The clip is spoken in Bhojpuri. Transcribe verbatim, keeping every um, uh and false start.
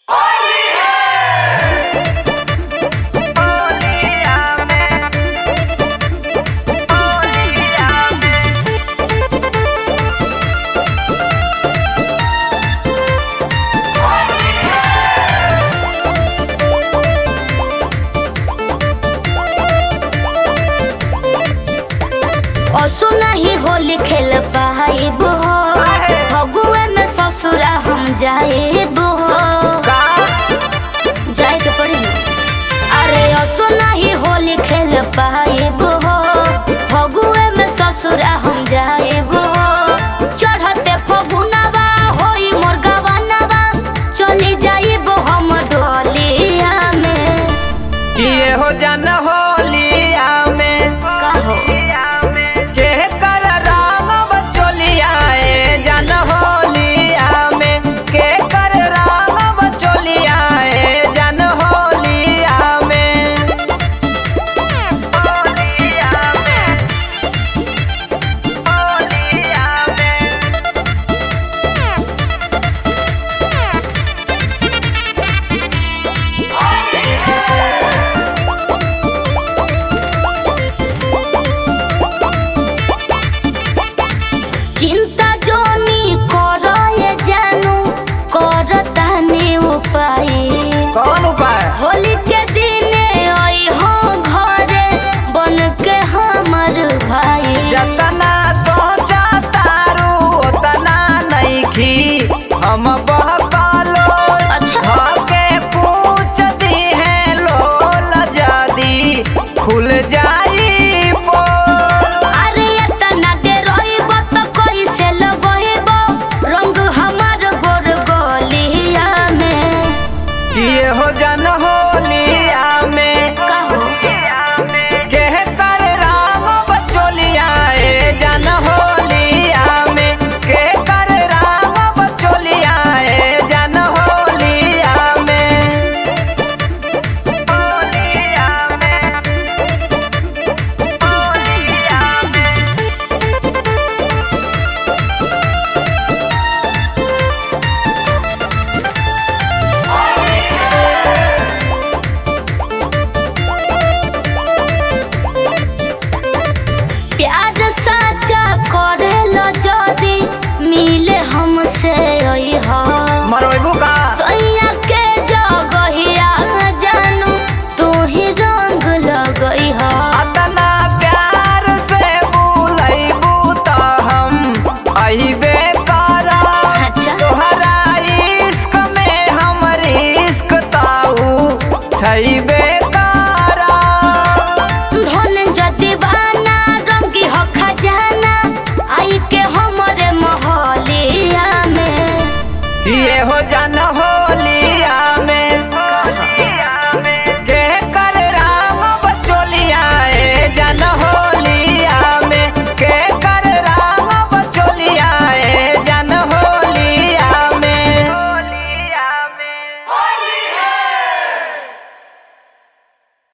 असु नहीं होली खेल पाइब हो, फगुए में ससुरा हम जाइब हो। जाए के पड़ी ना। अरे असु नहीं होली खेल पाइब हो, फगुए में ससुरा हम जाइब हो। चढ़ते फगुनवा होई मोर गवनवा, चली जाइब हम डोलिया में। ये हो जाना हो